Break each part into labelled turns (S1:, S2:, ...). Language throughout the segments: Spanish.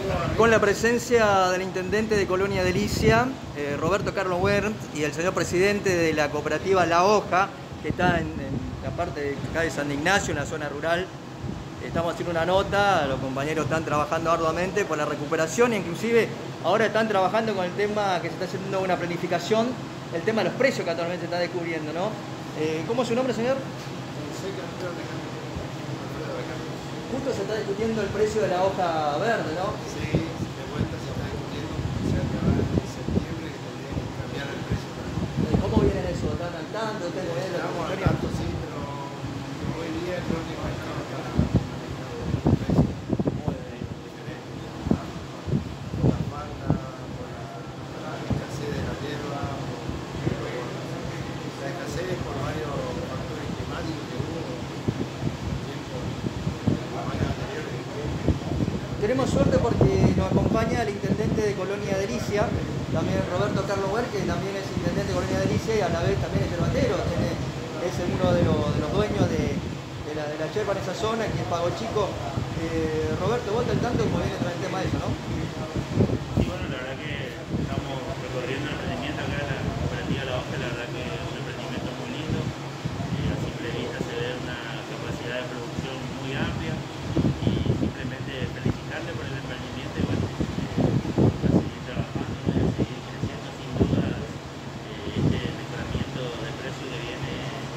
S1: con la presencia del intendente de Colonia Delicia, Roberto Carlos Wernt, y el señor presidente de la cooperativa La Hoja, que está en la parte de acá de San Ignacio, en la zona rural. Estamos haciendo una nota, los compañeros están trabajando arduamente por la recuperación, inclusive ahora están trabajando con el tema que se está haciendo una planificación, el tema de los precios que actualmente se está descubriendo, ¿no? ¿Cómo es su nombre, señor? Justo se está discutiendo el precio de la hoja verde, ¿no?
S2: Sí, de vuelta se está discutiendo cerca de septiembre que tendría que cambiar el precio.
S1: ¿Cómo viene eso? ¿Están al tanto? ¿Ustedes ven la
S2: Estamos al
S1: convocatoria?
S2: tanto, sí, pero hoy día es el último mercado que está
S1: Muy bien.
S2: por la falta, por la escasez de la hierba, por la escasez por varios factores climáticos que hubo tiempo los años anteriores.
S1: Tenemos suerte porque nos acompaña el intendente de Colonia Delicia, también Roberto Carlos Wernt, que también es intendente de Colonia Delicia y a la vez también es yerbatero, es uno de los dueños de la yerba en esa zona, que es Pago Chico. Roberto, vos al tanto como viene todo el tema de eso, ¿no?
S3: Sí, bueno, la verdad que estamos recorriendo el emprendimiento acá de la cooperativa La Hoja, la verdad que es un emprendimiento muy lindo, a simple vista se ve una capacidad de producción muy amplia y simplemente felicitarle por el emprendimiento y bueno, a seguir trabajando, ¿no? Y a seguir creciendo sin duda. Este mejoramiento de precio que viene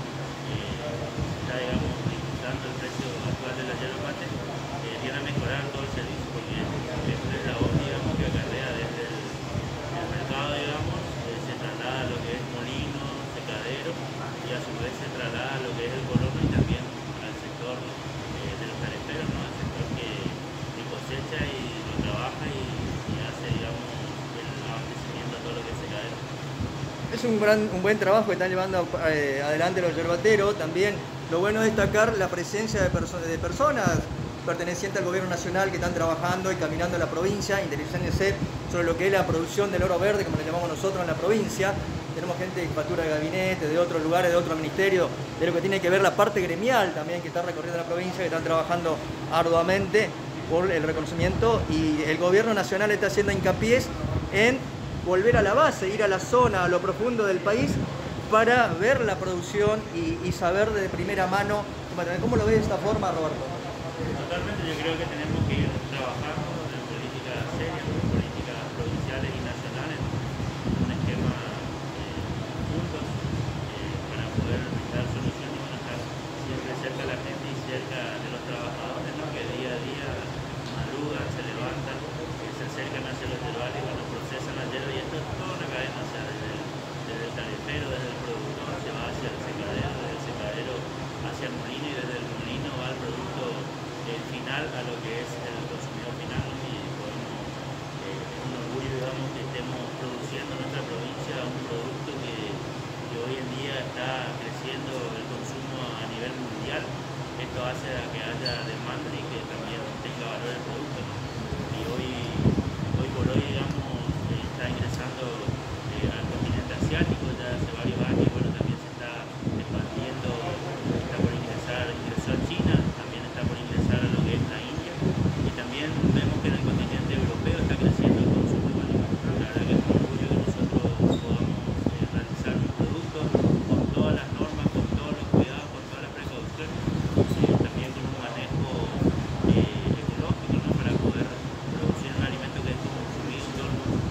S3: está, digamos, disfrutando el precio actual de la yerba mate, viene a mejorar todo el servicio porque es un eslabón, digamos, que acarrea desde el mercado, digamos, se traslada a lo que es molino, secadero y a su vez se traslada a lo que es el colono y también al sector de los tareferos, ¿no? Al sector que cosecha y lo trabaja y hace, digamos, el abastecimiento a todo lo que es secadero.
S1: Es un buen trabajo que están llevando adelante los yerbateros. También lo bueno es destacar la presencia de personas pertenecientes al gobierno nacional que están trabajando y caminando en la provincia, interesándose sobre lo que es la producción del oro verde, como le llamamos nosotros en la provincia. Tenemos gente de jefatura de gabinete, de otros lugares, de otros ministerios, de lo que tiene que ver la parte gremial también que está recorriendo la provincia, que están trabajando arduamente por el reconocimiento, y el gobierno nacional está haciendo hincapié en volver a la base, ir a la zona, a lo profundo del país para ver la producción y saber de primera mano. ¿Cómo lo ves de esta forma, Roberto?
S3: Totalmente, yo creo que tenemos que ir trabajando en políticas serias, en políticas provinciales y nacionales, en un esquema juntos para poder dar soluciones y estar siempre cerca de la gente y cerca de los trabajadores, ¿no? Que día a día madrugan, se levantan, se acercan hacia los yerbales y bueno, procesan la yerba, y esto es toda una cadena, o sea, desde el tarefero, desde el productor, se va hacia el secadero, desde el secadero hacia el molino y desde el molino va al producto final, a lo que es el consumidor final, ¿no? Y podemos, es un orgullo, digamos, que estemos produciendo en nuestra provincia un producto que hoy en día está creciendo el consumo a nivel mundial. Esto hace a que haya demanda y que también tenga valor el producto, ¿no? Y hoy por hoy, digamos, está ingresando al continente asiático ya hace varios años, y bueno, también se está expandiendo, está por ingresó a China, también está por ingresar a lo que es la India, y también vemos que en el continente europeo está creciendo el consumo. Y bueno, la verdad que es un orgullo que nosotros podamos realizar un producto con todas las normas, con todos los cuidados, con todas las precauciones, también con un manejo ecológico, ¿no? Para poder producir un alimento que es consumido en todo el mundo.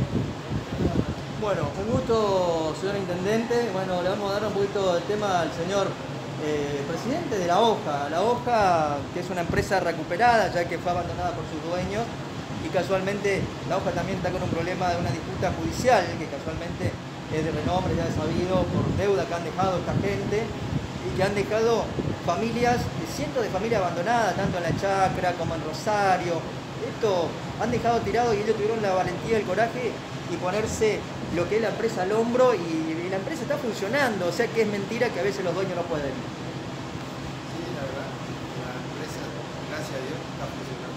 S1: Bueno, un gusto, señor intendente. Bueno, le vamos a dar un poquito del tema al señor presidente de La Hoja. La Hoja, que es una empresa recuperada, ya que fue abandonada por sus dueños, y casualmente La Hoja también está con un problema de una disputa judicial, que casualmente es de renombre, ya es sabido, por deuda que han dejado esta gente, y que han dejado familias, cientos de familias abandonadas, tanto en La Chacra como en Rosario. Esto han dejado tirado, y ellos tuvieron la valentía, el coraje y ponerse lo que es la empresa al hombro, y la empresa está funcionando, o sea que es mentira que a veces los dueños no pueden.
S2: Sí, la verdad, la empresa, gracias a Dios, está funcionando.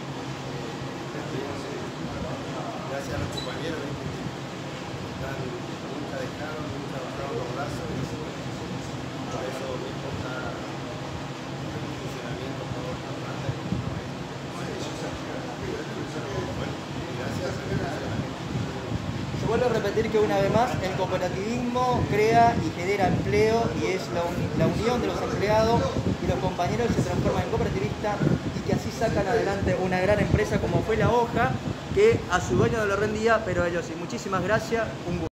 S2: Gracias a los compañeros que están, nunca dejaron, nunca bajaron los brazos, y por eso mismo está en funcionamiento toda esta planta.
S1: Se vuelve a repetir que una vez más el cooperativismo crea y genera empleo y es la unión de los empleados y los compañeros se transforman en cooperativistas y que así sacan adelante una gran empresa como fue La Hoja, que a su dueño no le rendía, pero a ellos sí. Muchísimas gracias. Un gusto.